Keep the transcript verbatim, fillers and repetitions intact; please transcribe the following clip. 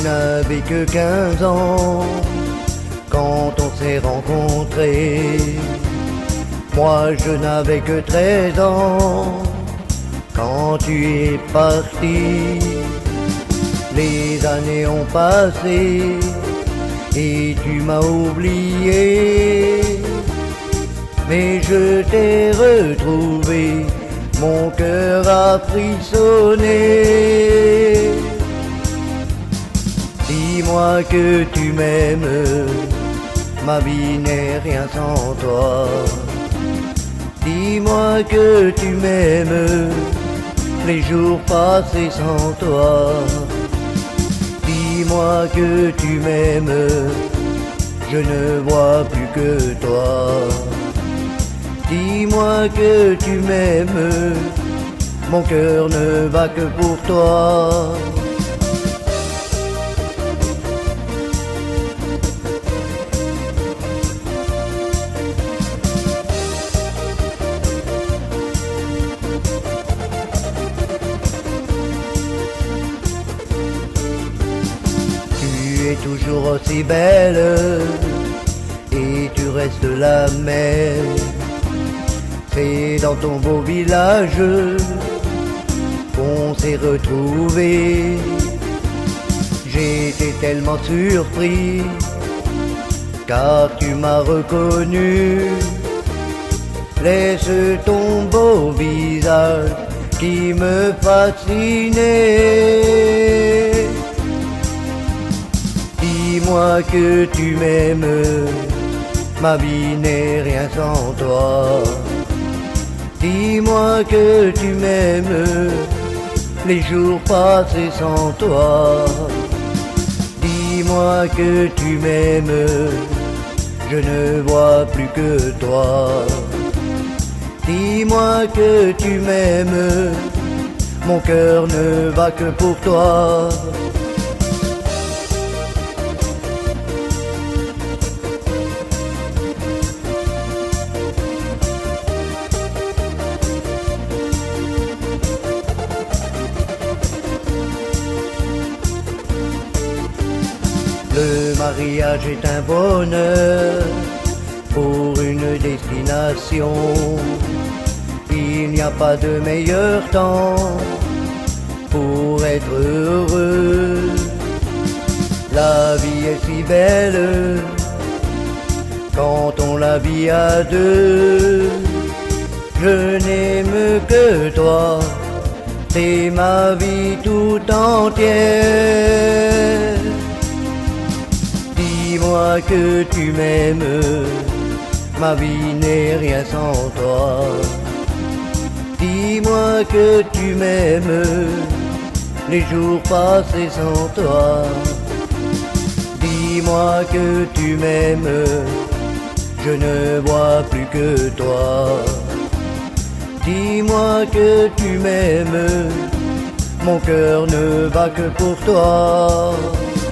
n'avais que quinze ans quand on s'est rencontrés. Moi je n'avais que treize ans quand tu es parti. Les années ont passé et tu m'as oublié, mais je t'ai retrouvé, mon cœur a frissonné. Dis-moi que tu m'aimes, ma vie n'est rien sans toi. Dis-moi que tu m'aimes, les jours passés sans toi. Dis-moi que tu m'aimes, je ne vois plus que toi. Dis-moi que tu m'aimes, mon cœur ne bat que pour toi. Tu es toujours aussi belle et tu restes la même. C'est dans ton beau village qu'on s'est retrouvés. J'étais tellement surpris car tu m'as reconnu. Laisse ton beau visage qui me fascinait. Dis-moi que tu m'aimes, ma vie n'est rien sans toi. Dis-moi que tu m'aimes, les jours passés sans toi. Dis-moi que tu m'aimes, je ne vois plus que toi. Dis-moi que tu m'aimes, mon cœur ne bat que pour toi. Le mariage est un bonheur pour une destination. Il n'y a pas de meilleur temps pour être heureux. La vie est si belle quand on la vit à deux. Je n'aime que toi, c'est ma vie tout entière. Dis-moi que tu m'aimes, ma vie n'est rien sans toi. Dis-moi que tu m'aimes, les jours passés sans toi. Dis-moi que tu m'aimes, je ne vois plus que toi. Dis-moi que tu m'aimes, mon cœur ne bat que pour toi.